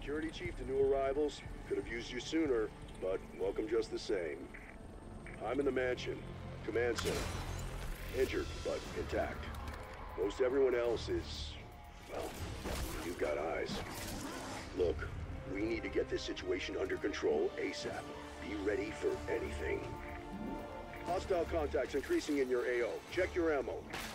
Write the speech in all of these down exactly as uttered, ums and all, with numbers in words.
Security chief to new arrivals. Could have used you sooner, but welcome just the same. I'm in the mansion. Command center. Injured, but intact. Most everyone else is... well, you've got eyes. Look, we need to get this situation under control ASAP. Be ready for anything. Hostile contacts increasing in your A O. Check your ammo.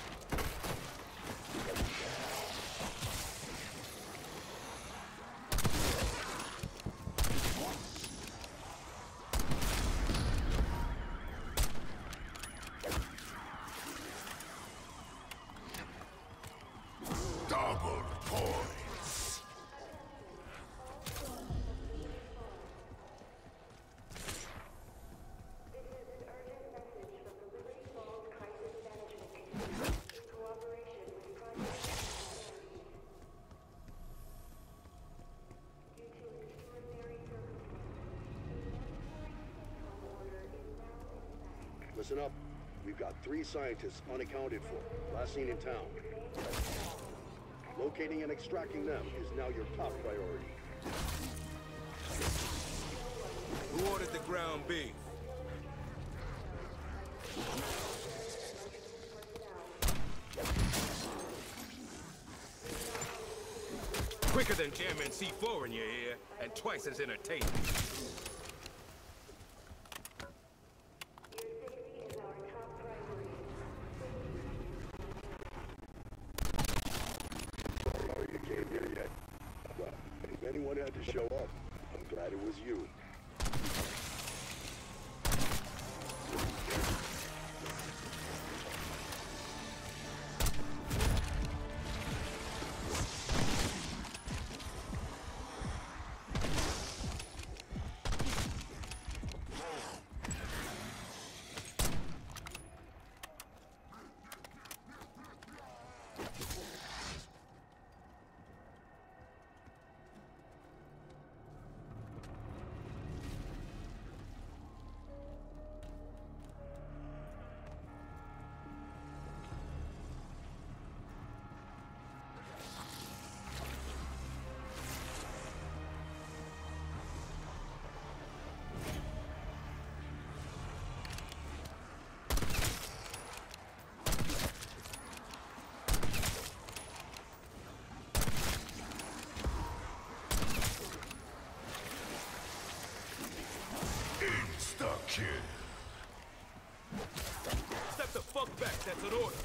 Double points. Listen up. We've got three scientists unaccounted for, last seen in town. Locating and extracting them is now your top priority. Who ordered the ground beef? Quicker than jamming C four in your ear, and twice as entertaining. If anyone had to show up, I'm glad it was you. Insta-kill. Step the fuck back, that's an order.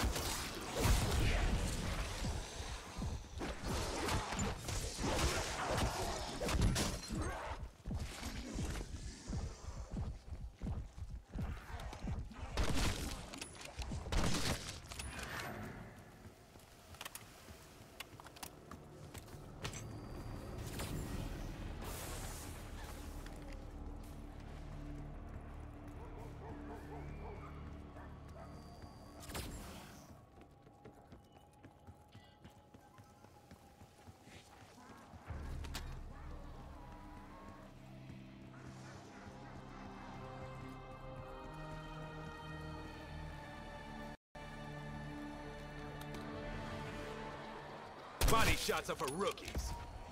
Body shots are for rookies.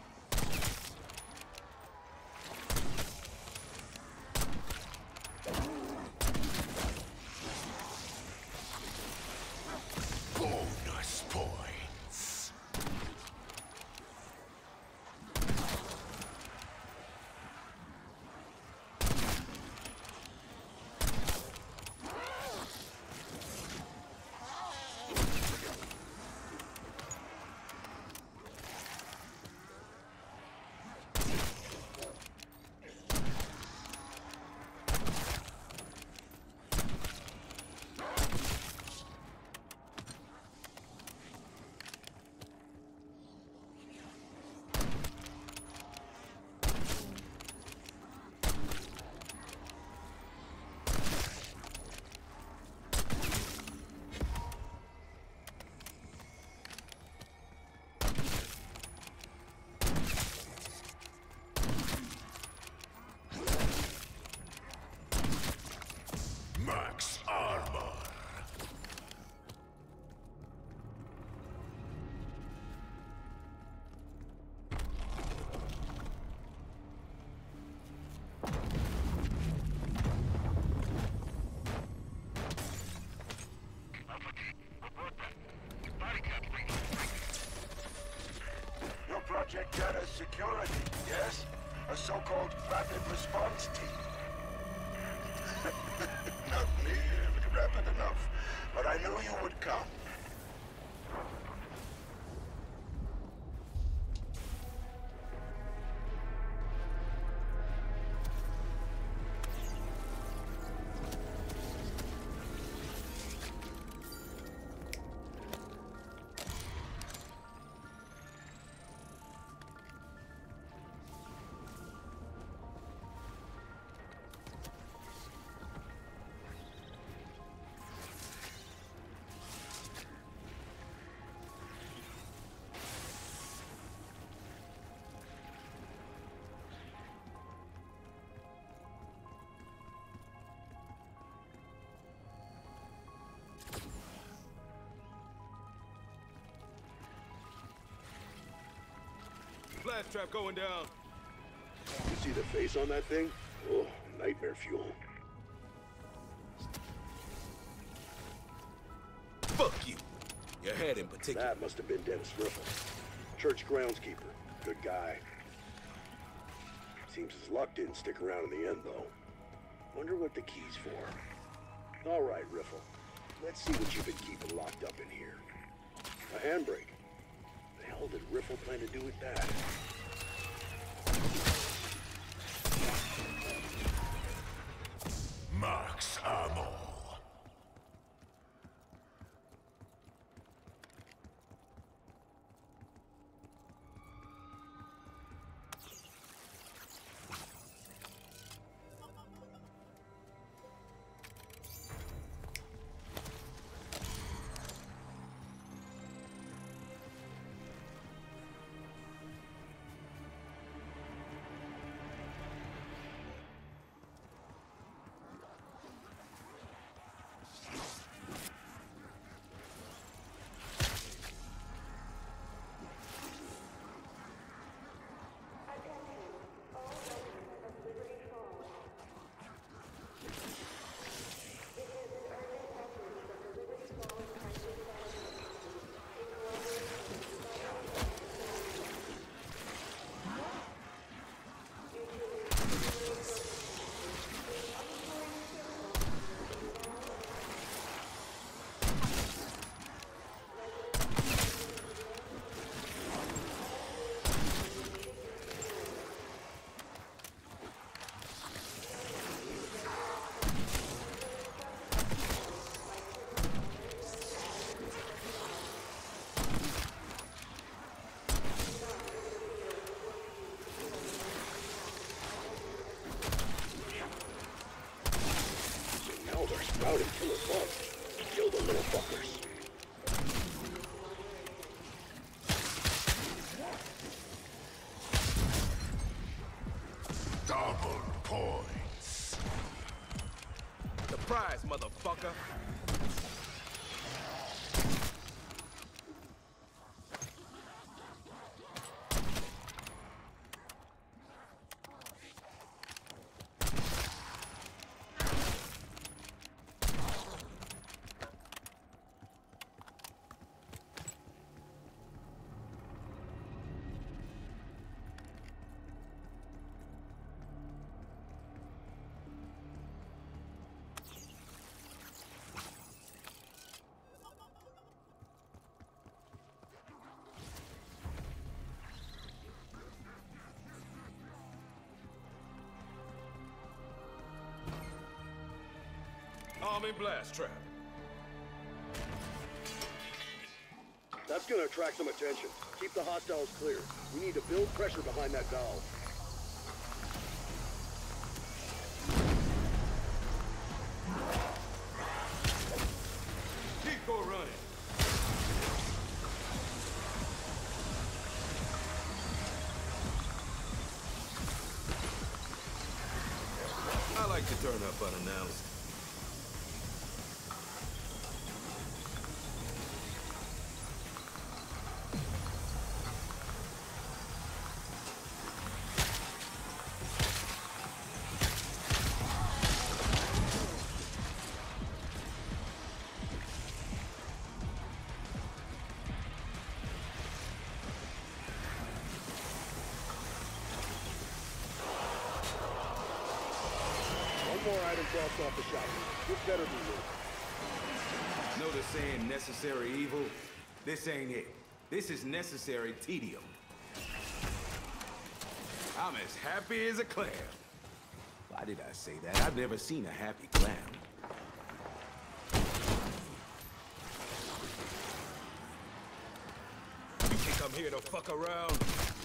Bonus points. so-called rapid response team. Not nearly rapid enough, but I knew you would come. Blast trap going down. You see the face on that thing? Oh, nightmare fuel. Fuck you. Your head in particular. That must have been Dennis Riffle. Church groundskeeper. Good guy. Seems his luck didn't stick around in the end, though. Wonder what the key's for. All right, Riffle. Let's see what you've been keeping locked up in here. A handbrake. The hell did Riffle plan to do with that? Mark's ammo. Sprouting killer bugs. Kill the little fuckers. Double points. Surprise, motherfucker. Army blast trap. That's gonna attract some attention. Keep the hostiles clear. We need to build pressure behind that valve. Keep go running. I like to turn up unannounced. more items dropped off the shop. This better be it. Know the saying necessary evil? This ain't it. This is necessary tedium. I'm as happy as a clam. Why did I say that? I've never seen a happy clam. You think I'm here to fuck around?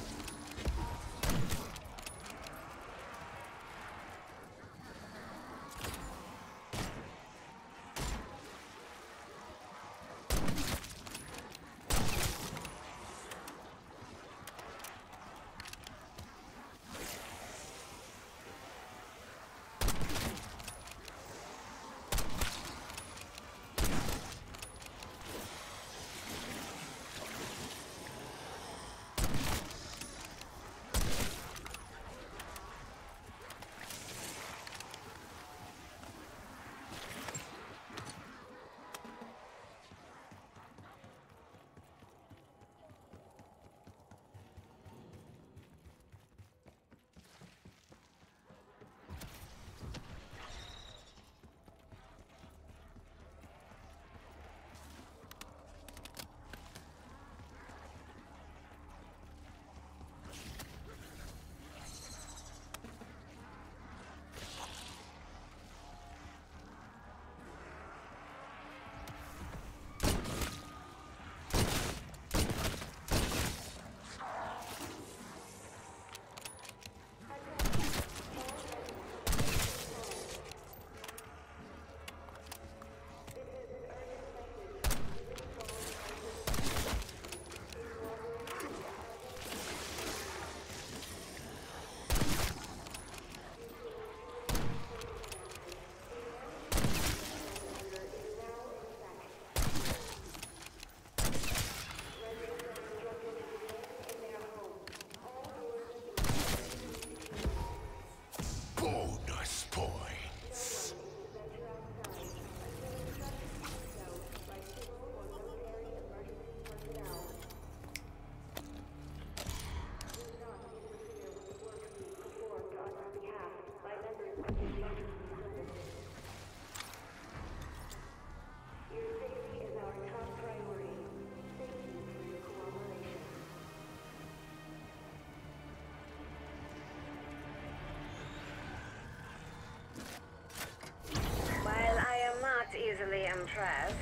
Easily impressed,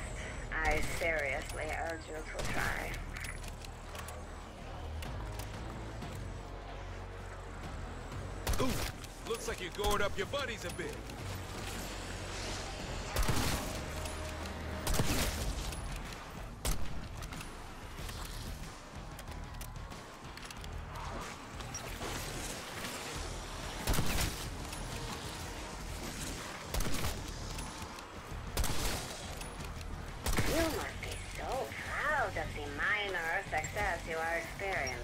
I seriously urge you to try. Ooh, looks like you gored up your buddies a bit. You are experiencing.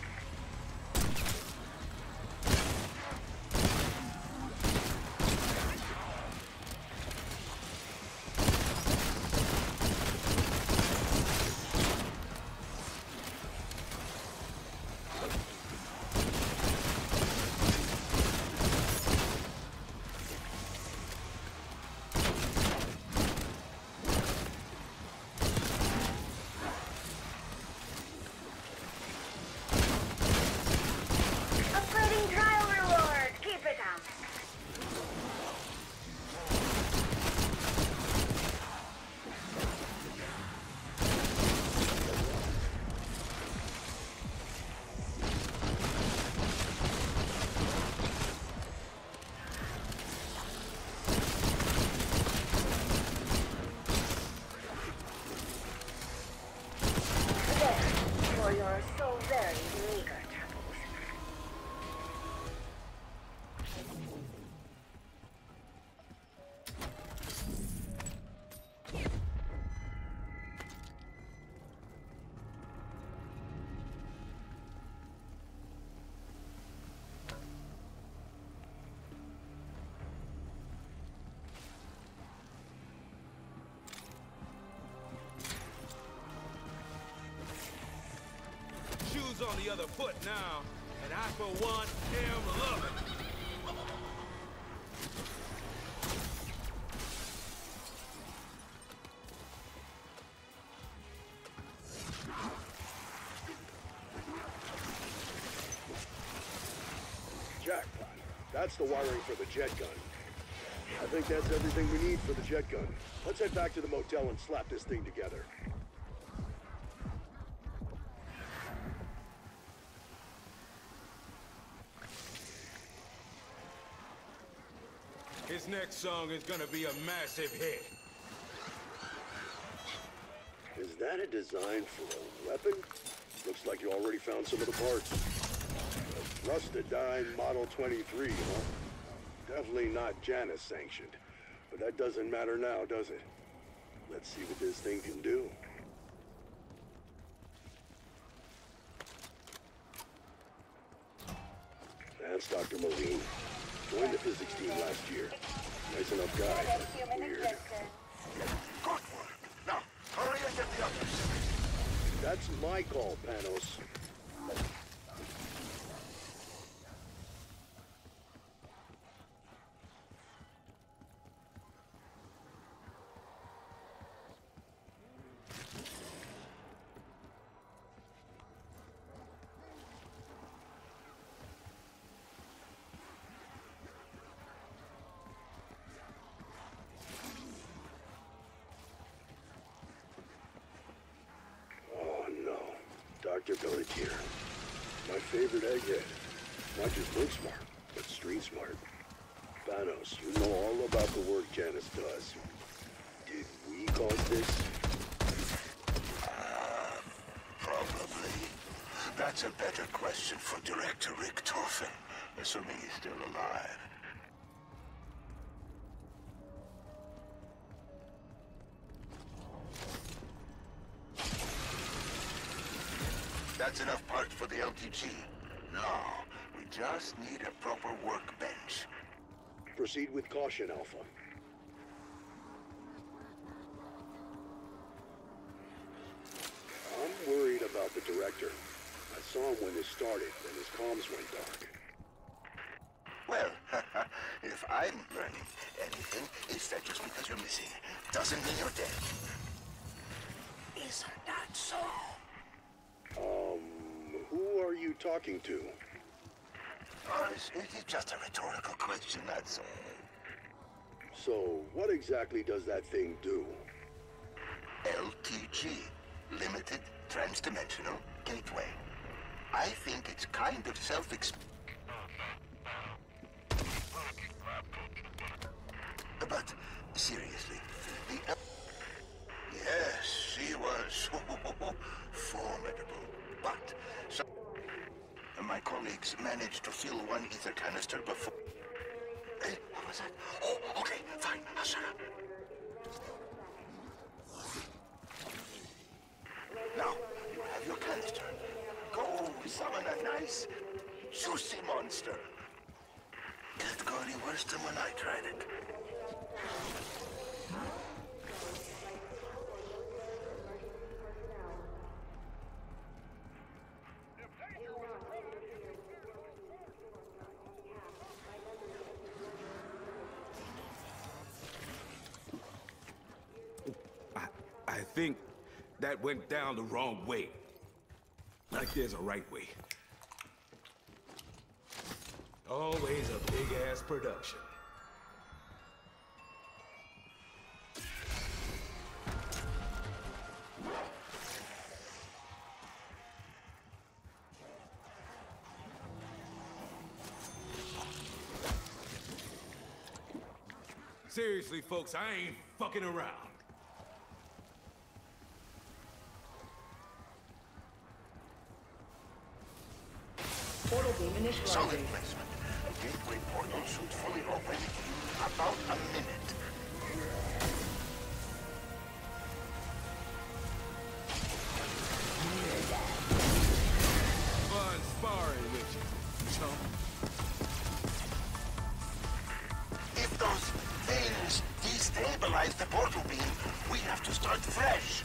On the other foot now, and I for one am loving. That's the wiring for the jet gun. I think that's everything we need for the jet gun. Let's head back to the motel and slap this thing together. His next song is gonna be a massive hit. Is that a design for a weapon? Looks like you already found some of the parts. A Rustadyne Model twenty-three, huh? Definitely not Janus sanctioned. But that doesn't matter now, does it? Let's see what this thing can do. That's Doctor Moline. Joined the physics team last year. Nice enough guy, but weird. Good work. Now, hurry and get the others. That's my call, Panos. Doctor Pelletier. My favorite egghead. Not just book smart, but street smart. Panos, you know all about the work Janus does. Did we cause this? Uh, probably. That's a better question for Director Rick Toffin, assuming he's still alive. That's enough parts for the L T G. Now, we just need a proper workbench. Proceed with caution, Alpha. I'm worried about the director. I saw him when this started, then his comms went dark. Well, if I'm learning anything, it's that just because you're missing doesn't mean you're dead. Isn't that so? Um, who are you talking to? Oh, it's, it's just a rhetorical question, that's all. So, what exactly does that thing do? L T G, Limited Transdimensional Gateway. I think it's kind of self-exp... But, seriously, the... Yes, she was formidable, but... So, my colleagues managed to fill one ether canister before... Hey, what was that? Oh, okay, fine, I'll shut up. Now, you have your canister. Go summon a nice, juicy monster. Can't go any worse than when I tried it. I, I think that went down the wrong way. Like there's a right way. Always a big-ass production. Seriously, folks, I ain't fucking around. Portal beam initializing. Solid placement. A gateway portal should fully open in about a minute. Fun sparring with you, chump. If those things destabilize the portal beam, we have to start fresh.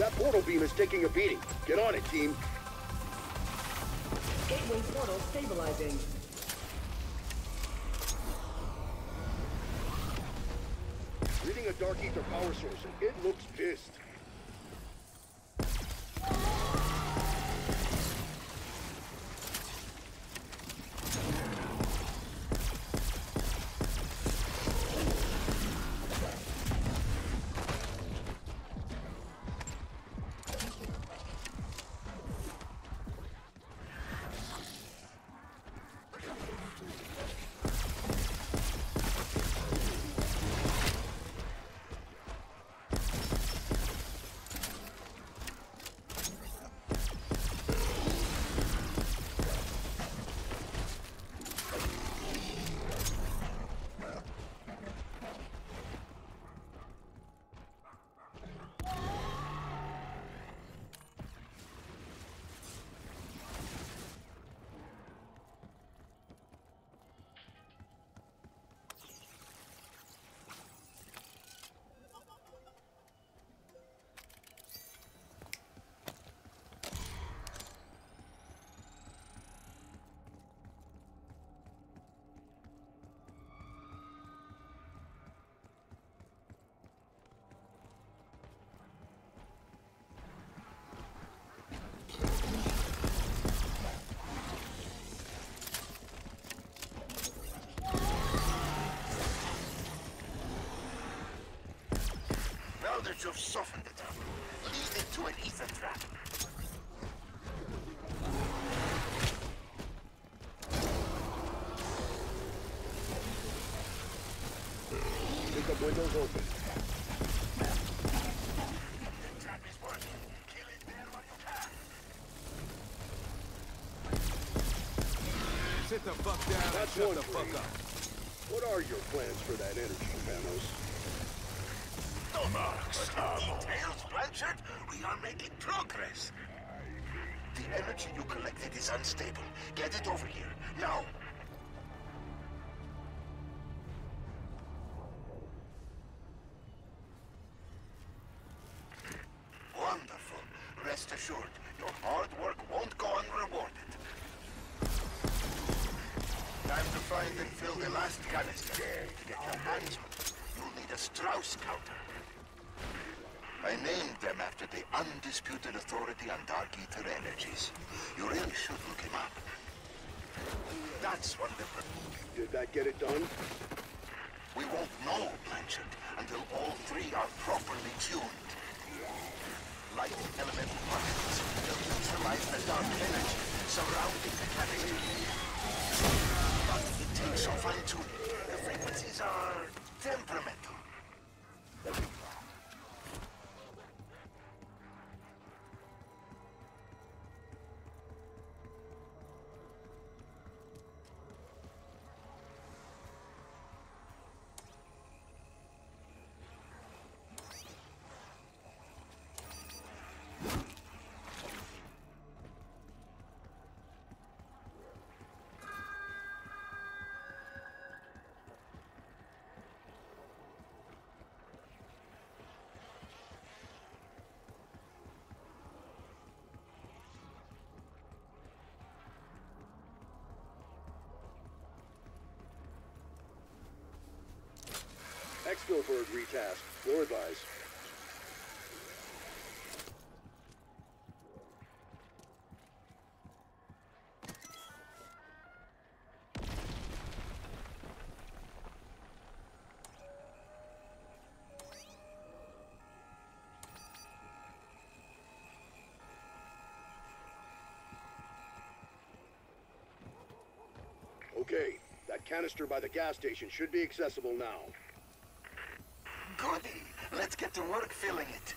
That portal beam is taking a beating. Get on it, team. Gateway portal stabilizing. Reading a dark ether power source, and it looks pissed. Now that you've softened it up, lead it to an ether trap. Pick up windows open. The trap is working. Kill it there while you can. Sit the fuck down and That's shut one the for fuck you. up. What are your plans for that energy, Panos? No marks. Details, Blanchard. We are making progress. The energy you collected is unstable. Get it over here, now. Wonderful. Rest assured, your hard work won't go unrewarded. Time to find and fill the last canister. To get your hands on it, you'll need a Strauss counter. I named them after the undisputed authority on dark ether energies. You really should look him up. That's what the... Did that get it done? We won't know, Blanchard, until all three are properly tuned. Light elemental particles will neutralize the dark energy surrounding the canister. But it takes some fine-tuning. The frequencies are temperamental. Exfilberg retask. Your advice. Okay, that canister by the gas station should be accessible now. Goody. Let's get to work filling it.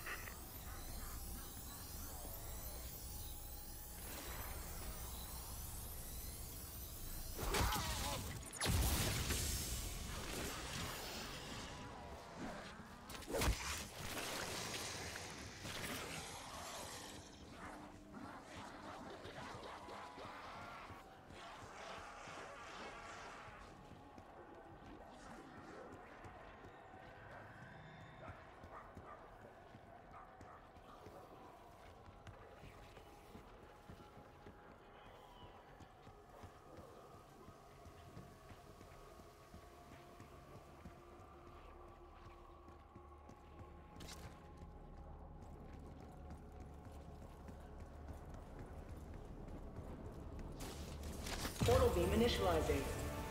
beam initializing.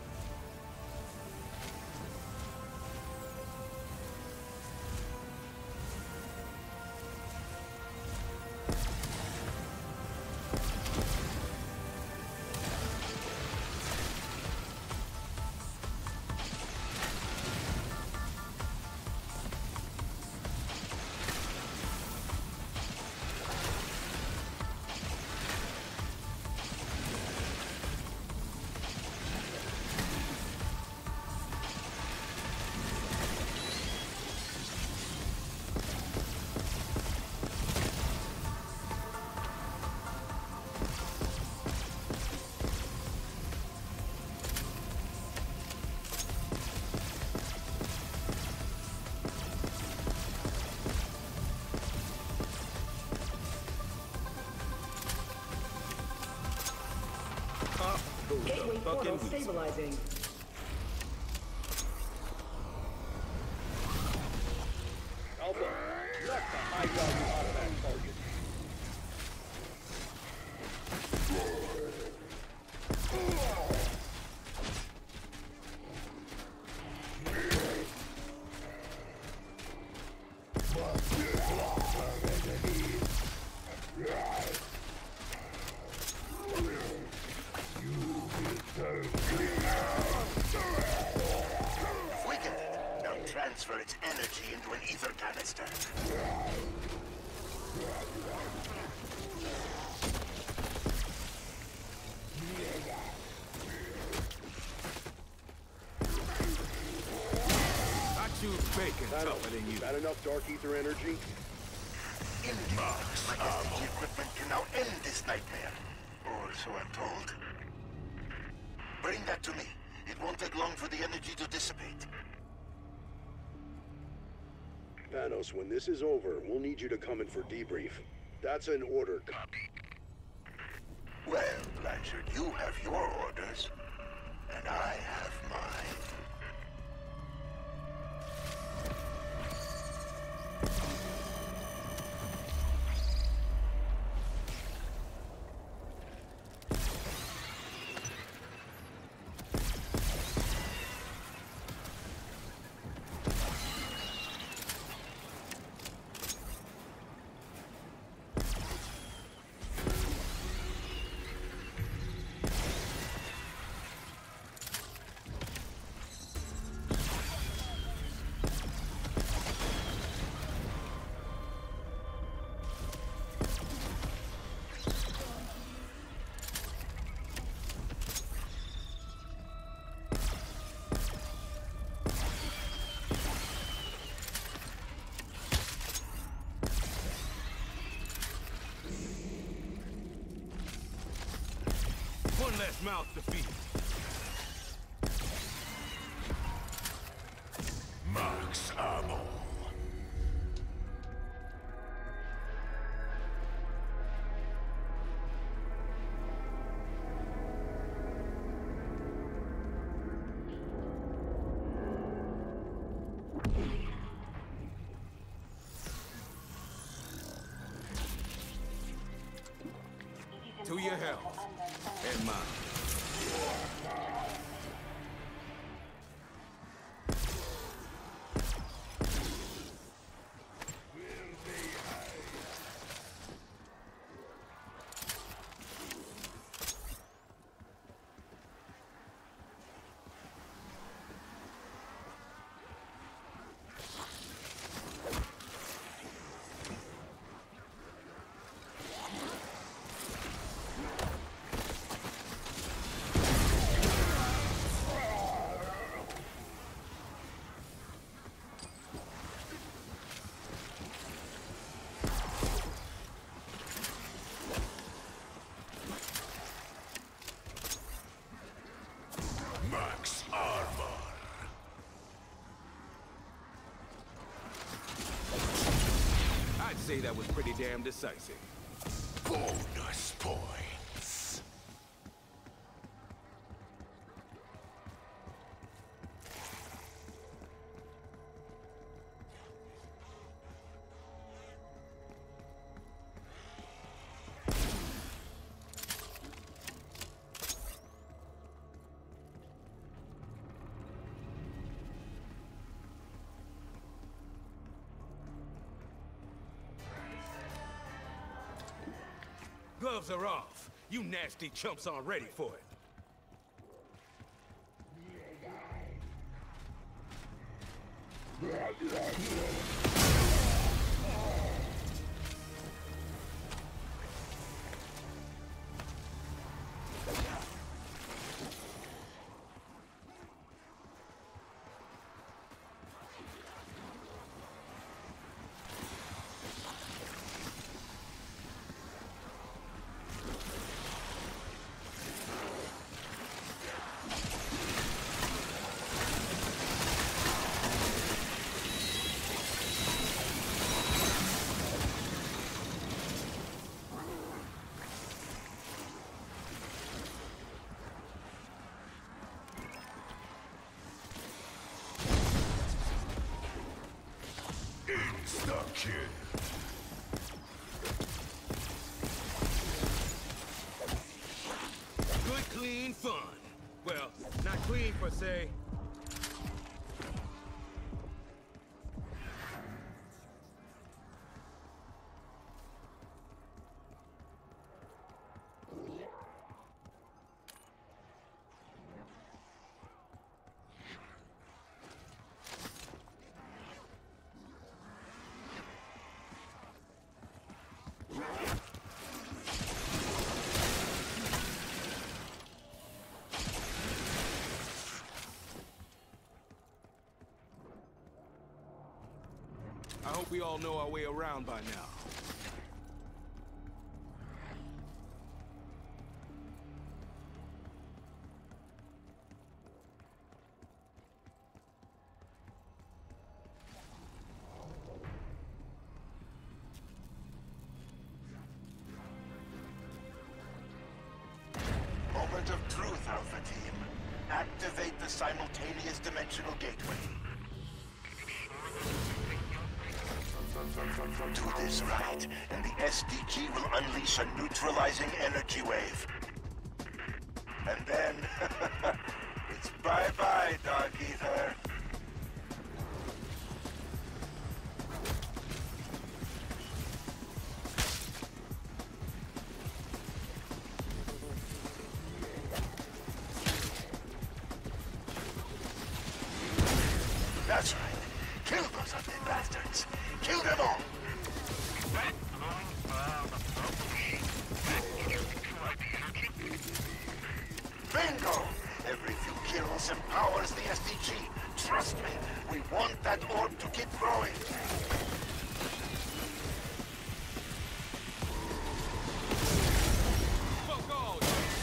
Gateway portal stabilizing. Alpha, left the high-value automatic target. Weakened it. Now transfer its energy into an ether canister. I choose bacon tougher than you. Is that enough dark ether energy? Indeed. My S C G equipment can now end this nightmare. Or so I'm told. Bring that to me. It won't take long for the energy to dissipate. Panos, when this is over, we'll need you to come in for debrief. That's an order. Well, Blanchard, you have your orders, and I have mine. One less mouth to feed. Max ammo. To your health and mine. Max armor. I'd say that was pretty damn decisive. Bonus points. gloves are off. You nasty chumps aren't ready for it. Stop, kid. Good, clean fun. Well, not clean per se. I hope we all know our way around by now. Moment of truth, Alpha Team. Activate the simultaneous dimensional gateway. Do this right, and the S D G will unleash a neutralizing energy wave. And then, it's bye-bye, Dark Ether. That's right. Kill those ugly bastards. Kill them all. Bingo! Every few kills empowers the S D G. Trust me, we want that orb to keep growing. Fuck all!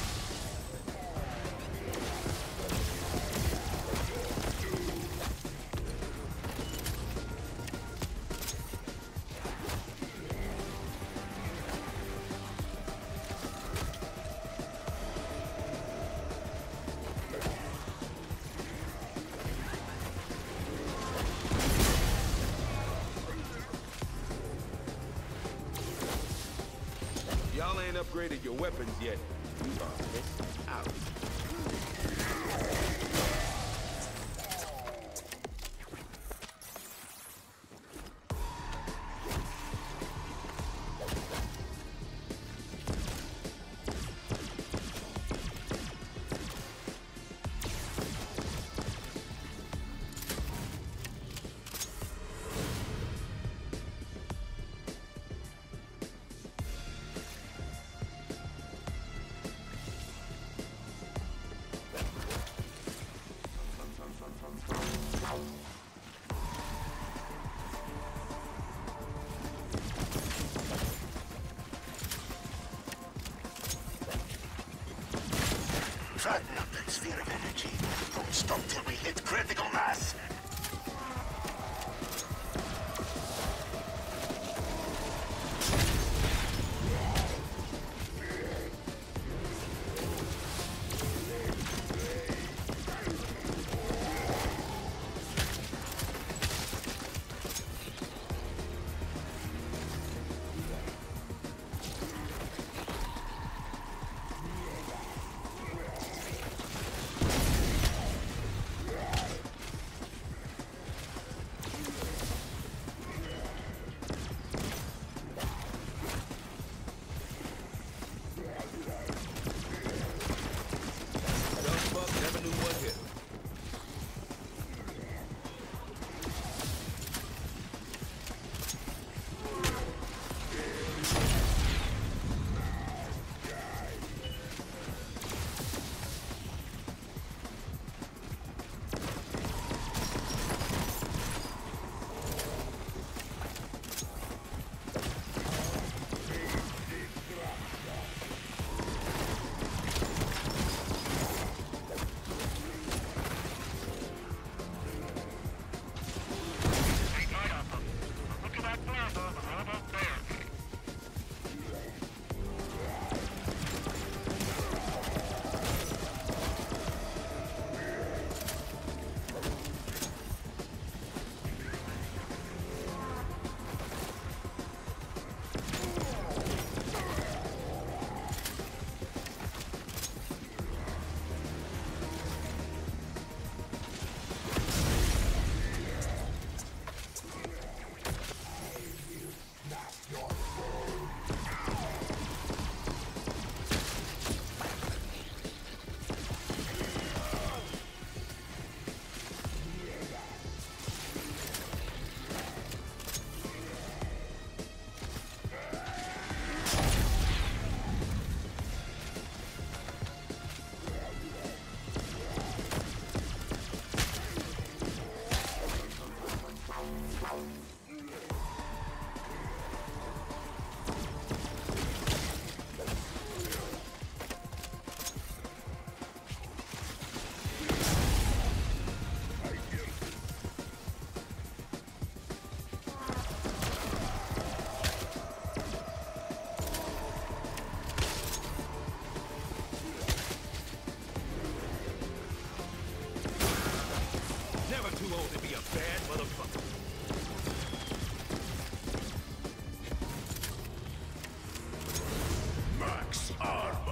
Y'all ain't upgraded your weapons yet. You are missing out. Fatten up that sphere of energy. Don't stop till we hit critical mass. never too old to be a bad motherfucker. Max armor.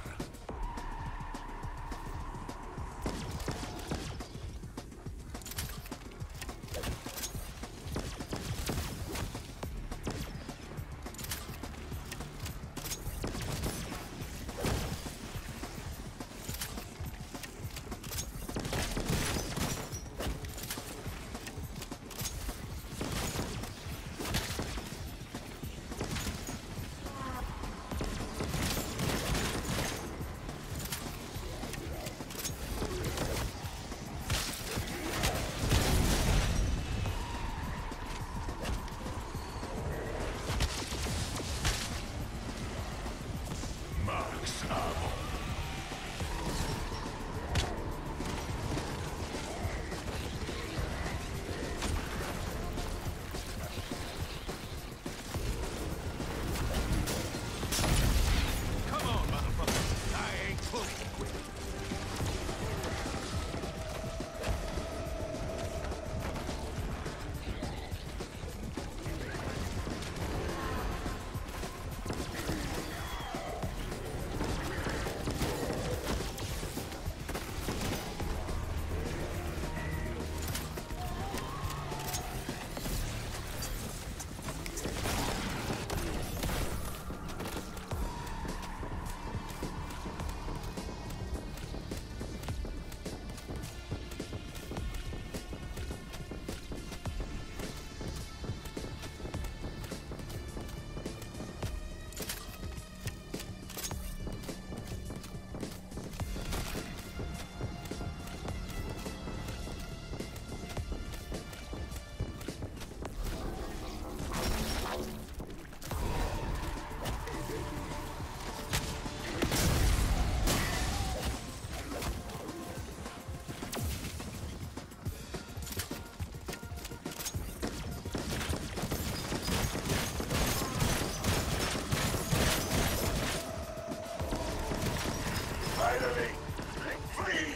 Finally! Flee!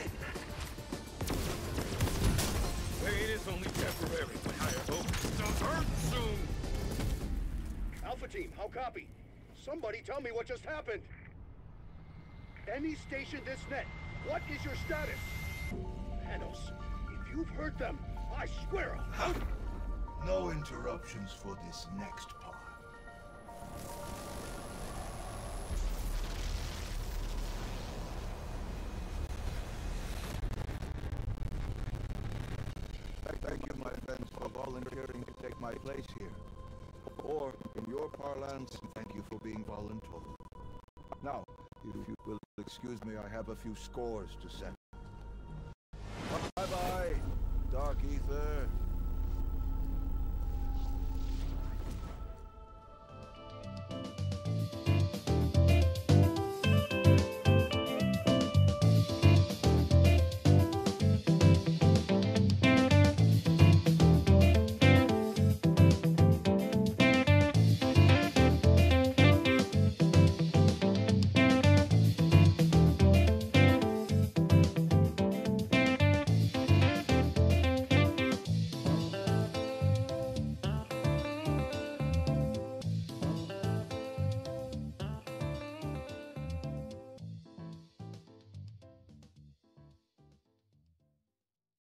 Pain is only temporary, but I hope it don't hurt soon. Alpha Team, how copy? Somebody tell me what just happened. Any station this net, what is your status? Manos, if you've heard them, I swear I'll... No interruptions for this next part. Thank you, my friends, for volunteering to take my place here. Or, in your parlance, thank you for being voluntold. Now, if you will excuse me, I have a few scores to settle.